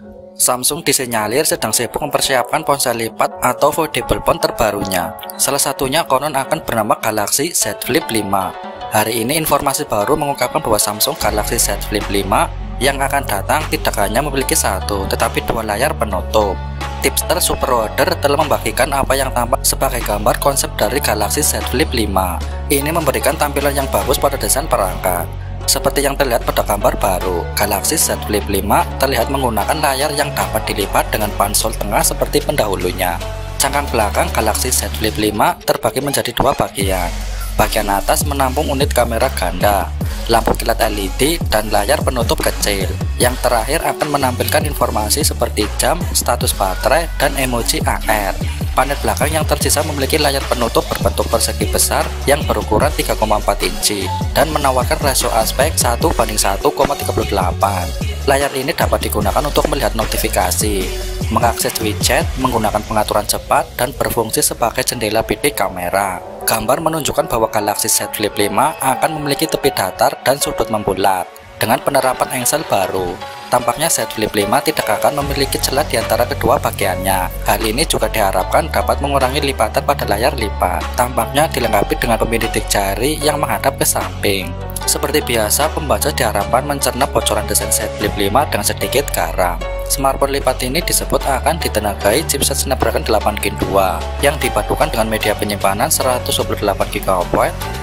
Samsung disinyalir sedang sibuk mempersiapkan ponsel lipat atau foldable phone terbarunya. Salah satunya konon akan bernama Galaxy Z Flip 5. Hari ini informasi baru mengungkapkan bahwa Samsung Galaxy Z Flip 5 yang akan datang tidak hanya memiliki satu, tetapi dua layar penutup. Tipster Superorder telah membagikan apa yang tampak sebagai gambar konsep dari Galaxy Z Flip 5. Ini memberikan tampilan yang bagus pada desain perangkat. Seperti yang terlihat pada gambar baru, Galaxy Z Flip 5 terlihat menggunakan layar yang dapat dilipat dengan pansel tengah seperti pendahulunya. Cangkang belakang Galaxy Z Flip 5 terbagi menjadi dua bagian. Bagian atas menampung unit kamera ganda, lampu kilat LED, dan layar penutup kecil. Yang terakhir akan menampilkan informasi seperti jam, status baterai, dan emoji AR. Panel belakang yang tersisa memiliki layar penutup berbentuk persegi besar yang berukuran 3,4 inci dan menawarkan rasio aspek 1:1,38. Layar ini dapat digunakan untuk melihat notifikasi, mengakses widget, menggunakan pengaturan cepat, dan berfungsi sebagai jendela bidik kamera. Gambar menunjukkan bahwa Galaxy Z Flip 5 akan memiliki tepi datar dan sudut membulat. Dengan penerapan engsel baru, tampaknya Z Flip 5 tidak akan memiliki celah di antara kedua bagiannya. Hal ini juga diharapkan dapat mengurangi lipatan pada layar lipat. Tampaknya dilengkapi dengan pemilitik jari yang menghadap ke samping. Seperti biasa, pembaca diharapkan mencerna bocoran desain Z Flip 5 dengan sedikit garam. Smartphone lipat ini disebut akan ditenagai chipset Snapdragon 8 Gen 2 yang dipadukan dengan media penyimpanan 128 GB,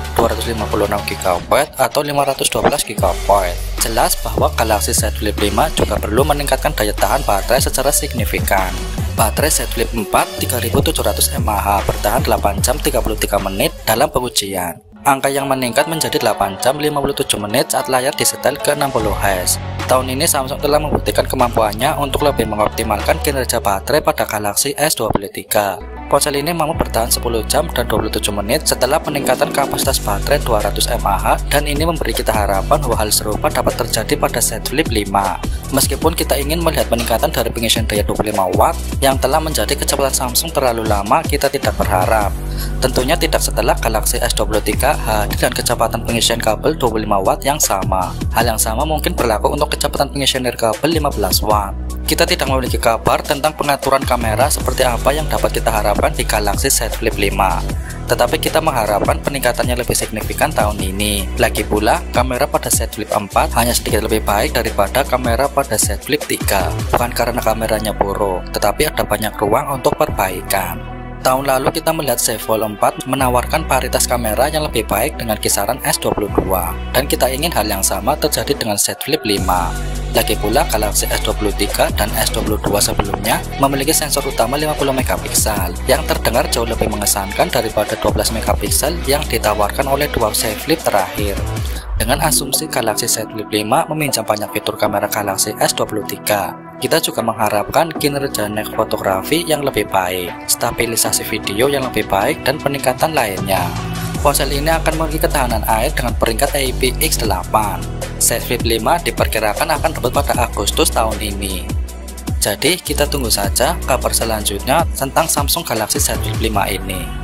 256 GB, atau 512 GB. Jelas bahwa Galaxy Z Flip 5 juga perlu meningkatkan daya tahan baterai secara signifikan. Baterai Z Flip 4 3700 mAh bertahan 8 jam 33 menit dalam pengujian. Angka yang meningkat menjadi 8 jam 57 menit saat layar disetel ke 60 Hz. Tahun ini Samsung telah membuktikan kemampuannya untuk lebih mengoptimalkan kinerja baterai pada Galaxy S23. Ponsel ini mampu bertahan 10 jam dan 27 menit setelah peningkatan kapasitas baterai 200 mAh, dan ini memberi kita harapan bahwa hal serupa dapat terjadi pada Z Flip 5. Meskipun kita ingin melihat peningkatan dari pengisian daya 25 watt yang telah menjadi kecepatan Samsung terlalu lama, kita tidak berharap. Tentunya tidak setelah Galaxy S23 hadir dengan kecepatan pengisian kabel 25 watt yang sama. Hal yang sama mungkin berlaku untuk kecepatan pengisian dari kabel 15 watt. Kita tidak memiliki kabar tentang pengaturan kamera seperti apa yang dapat kita harapkan di Galaxy Z Flip 5. Tetapi kita mengharapkan peningkatannya lebih signifikan tahun ini. Lagi pula, kamera pada Z Flip 4 hanya sedikit lebih baik daripada kamera pada Z Flip 3. Bukan karena kameranya buruk, tetapi ada banyak ruang untuk perbaikan. Tahun lalu kita melihat Z Fold 4 menawarkan paritas kamera yang lebih baik dengan kisaran S22, dan kita ingin hal yang sama terjadi dengan Z Flip 5. Lagi pula, Galaxy S23 dan S22 sebelumnya memiliki sensor utama 50 megapiksel yang terdengar jauh lebih mengesankan daripada 12 megapiksel yang ditawarkan oleh dua Z Flip terakhir. Dengan asumsi Galaxy Z Flip 5 meminjam banyak fitur kamera Galaxy S23, kita juga mengharapkan kinerja next fotografi yang lebih baik, stabilisasi video yang lebih baik, dan peningkatan lainnya. Ponsel ini akan memiliki ketahanan air dengan peringkat IPX8. Z Flip 5 diperkirakan akan debut pada Agustus tahun ini. Jadi kita tunggu saja kabar selanjutnya tentang Samsung Galaxy Z Flip 5 ini.